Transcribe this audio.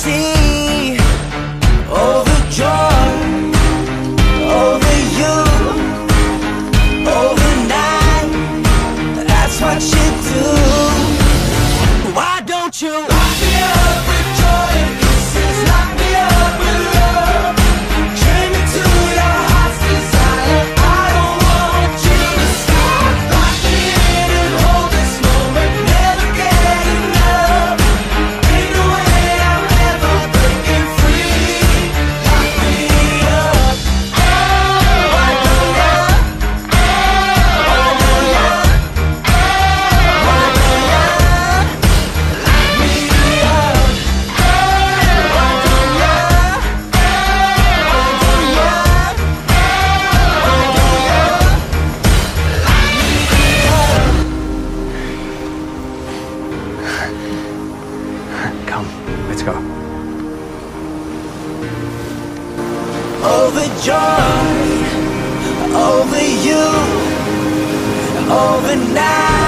ecstasy, overjoyed over you, overnight. That's what you do. Why don't you lock me up with joy and kisses, lock me up with love, chain me to your heart's desire. I don't want you to stop. Lock me in and hold this moment, never get enough. Ain't no way I'm ever breaking free. Lock me up. Why don't you? Why don't you? Why don't you? Lock me up. Why don't you? Why don't you? Why don't you? Come, let's go. Overjoyed over you, overnight.